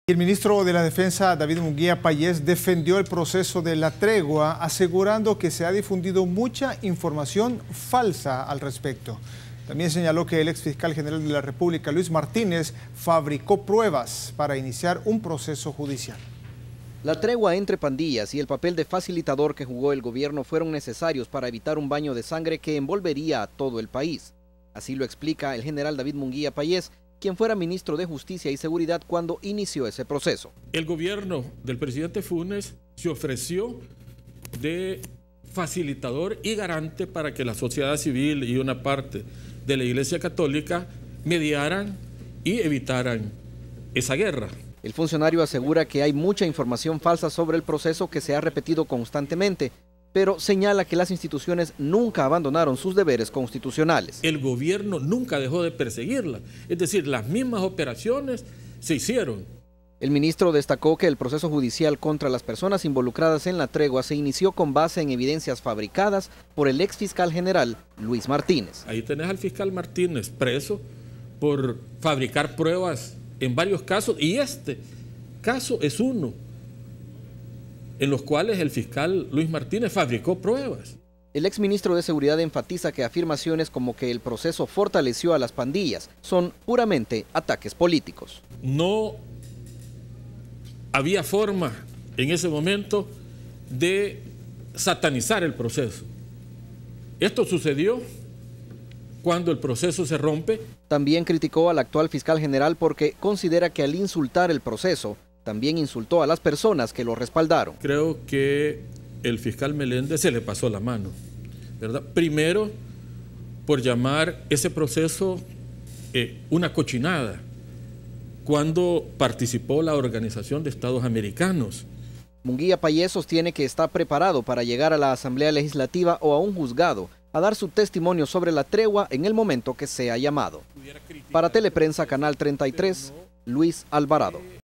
El ministro de la Defensa, David Munguía Payés, defendió el proceso de la tregua, asegurando que se ha difundido mucha información falsa al respecto. También señaló que el exfiscal general de la República, Luis Martínez, fabricó pruebas para iniciar un proceso judicial. La tregua entre pandillas y el papel de facilitador que jugó el gobierno fueron necesarios para evitar un baño de sangre que envolvería a todo el país. Así lo explica el general David Munguía Payés, quien fuera ministro de Justicia y Seguridad cuando inició ese proceso. El gobierno del presidente Funes se ofreció de facilitador y garante para que la sociedad civil y una parte de la Iglesia Católica mediaran y evitaran esa guerra. El funcionario asegura que hay mucha información falsa sobre el proceso que se ha repetido constantemente, pero señala que las instituciones nunca abandonaron sus deberes constitucionales. El gobierno nunca dejó de perseguirla, es decir, las mismas operaciones se hicieron. El ministro destacó que el proceso judicial contra las personas involucradas en la tregua se inició con base en evidencias fabricadas por el exfiscal general Luis Martínez. Ahí tenés al fiscal Martínez preso por fabricar pruebas en varios casos, y este caso es uno en los cuales el fiscal Luis Martínez fabricó pruebas. El exministro de Seguridad enfatiza que afirmaciones como que el proceso fortaleció a las pandillas son puramente ataques políticos. No había forma en ese momento de satanizar el proceso. Esto sucedió cuando el proceso se rompe. También criticó al actual fiscal general porque considera que al insultar el proceso, también insultó a las personas que lo respaldaron. Creo que el fiscal Meléndez se le pasó la mano, ¿verdad? Primero, por llamar ese proceso una cochinada, cuando participó la Organización de Estados Americanos. Munguía Payés sostiene que está preparado para llegar a la Asamblea Legislativa o a un juzgado a dar su testimonio sobre la tregua en el momento que sea llamado. Para Teleprensa Canal 33, Luis Alvarado.